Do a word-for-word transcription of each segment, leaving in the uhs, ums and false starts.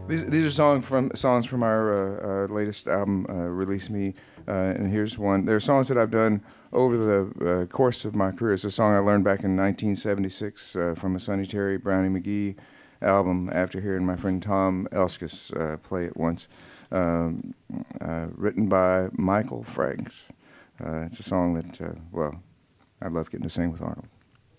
These these are songs from songs from our uh, uh, latest album, uh, Release Me, uh, and here's one. They're songs that I've done over the uh, course of my career. It's a song I learned back in nineteen seventy-six uh, from a Sonny Terry, Brownie McGhee album after hearing my friend Tom Elskis uh, play it once. Um, uh, written by Michael Franks. Uh, it's a song that, uh, well, I love getting to sing with Arnold.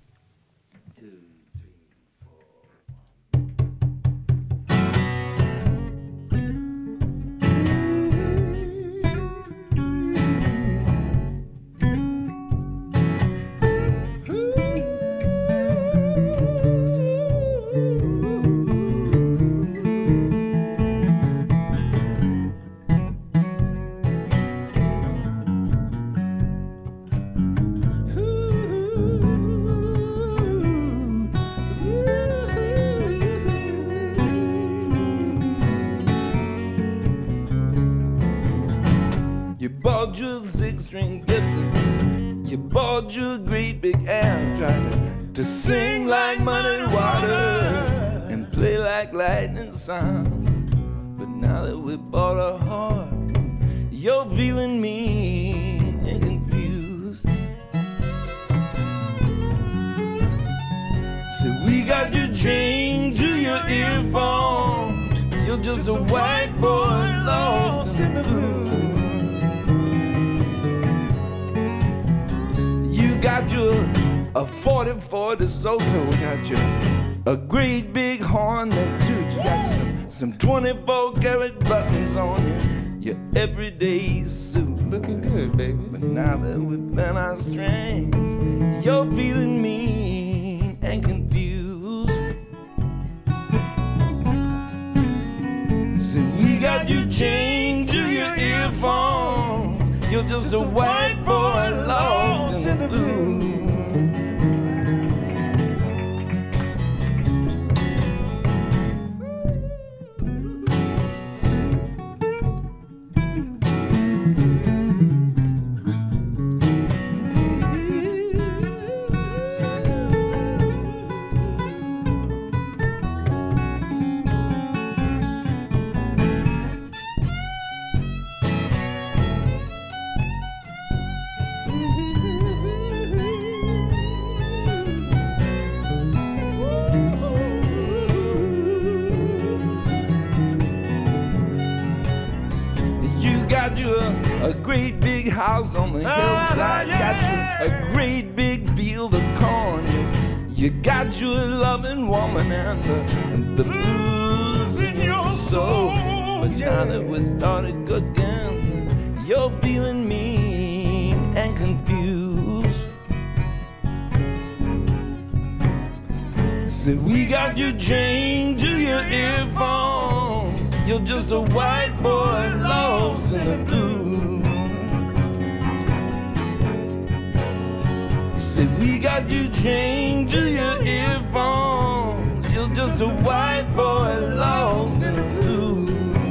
You bought your six-string Gibson, you bought your great big amp, tried to, to sing like muddy waters and play like lightning sound. But now that we bought a heart, you're feeling mean and confused. So we got you chained to your earphones, you're just a white boy lost in the blue. Got you a forty forty Soto, got you a great big horn that toots, you got you some twenty-four karat buttons on you, your everyday suit. Looking good, baby. But now that we've bent our strings, you're feeling mean and confused. So we got you chained to your earphone, you're just a white boy lost in the blue. Got you a, a great big house on the hillside, got you a great big field of corn, you, you got you a loving woman and the, the blues in your soul. But now that we started cooking, you're feeling mean and confused. So we got you chained to your earphones, you're just a white boy lost in the blue. Said we got you chained to your earphones, you're just a white boy lost in the blue.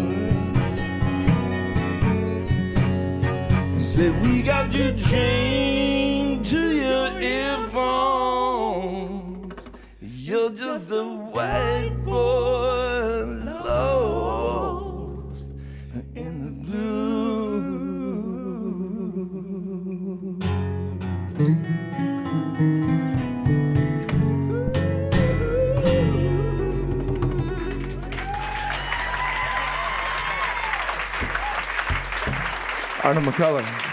Said we got you chained to your earphones, you're just a white boy lost in the blue. Arnold McCullum.